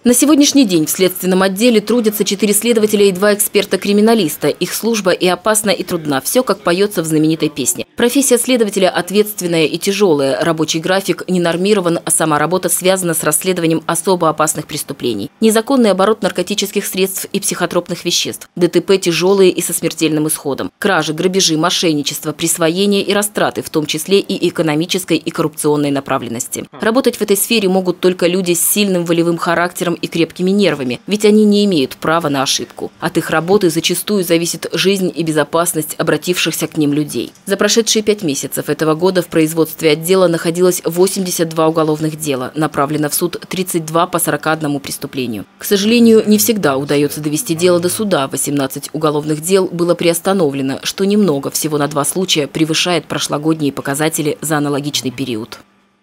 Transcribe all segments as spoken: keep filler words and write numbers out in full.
На сегодняшний день в следственном отделе трудятся четыре следователя и два эксперта-криминалиста. Их служба и опасна, и трудна. Все, как поется в знаменитой песне. Профессия следователя ответственная и тяжелая. Рабочий график не нормирован, а сама работа связана с расследованием особо опасных преступлений. Незаконный оборот наркотических средств и психотропных веществ. ДТП тяжелые и со смертельным исходом. Кражи, грабежи, мошенничество, присвоение и растраты, в том числе и экономической и коррупционной направленности. Работать в этой сфере могут только люди с сильным волевым характером и крепкими нервами, ведь они не имеют права на ошибку. От их работы зачастую зависит жизнь и безопасность обратившихся к ним людей. За прошедшие пять месяцев этого года в производстве отдела находилось восемьдесят два уголовных дела, направлено в суд тридцать два по сорока одному преступлению. К сожалению, не всегда удается довести дело до суда. восемнадцать уголовных дел было приостановлено, что немного, всего на два случая, превышает прошлогодние показатели за аналогичный период.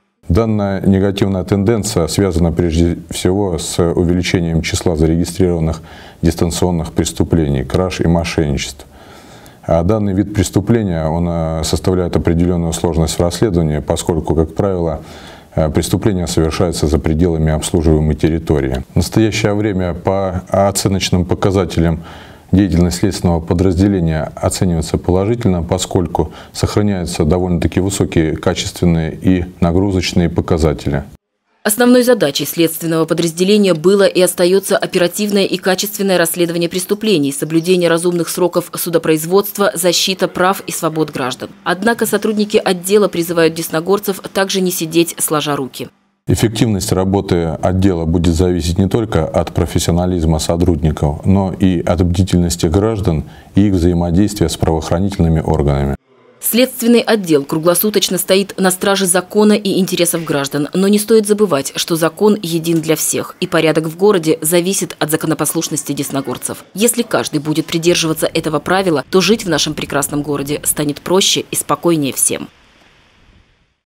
Данная негативная тенденция связана прежде всего с увеличением числа зарегистрированных дистанционных преступлений, краж и мошенничеств. А данный вид преступления он составляет определенную сложность в расследовании, поскольку, как правило, преступление совершается за пределами обслуживаемой территории. В настоящее время по оценочным показателям деятельность следственного подразделения оценивается положительно, поскольку сохраняются довольно-таки высокие качественные и нагрузочные показатели. Основной задачей следственного подразделения было и остается оперативное и качественное расследование преступлений, соблюдение разумных сроков судопроизводства, защита прав и свобод граждан. Однако сотрудники отдела призывают десногорцев также не сидеть сложа руки. Эффективность работы отдела будет зависеть не только от профессионализма сотрудников, но и от бдительности граждан и их взаимодействия с правоохранительными органами. Следственный отдел круглосуточно стоит на страже закона и интересов граждан, но не стоит забывать, что закон един для всех, и порядок в городе зависит от законопослушности десногорцев. Если каждый будет придерживаться этого правила, то жить в нашем прекрасном городе станет проще и спокойнее всем.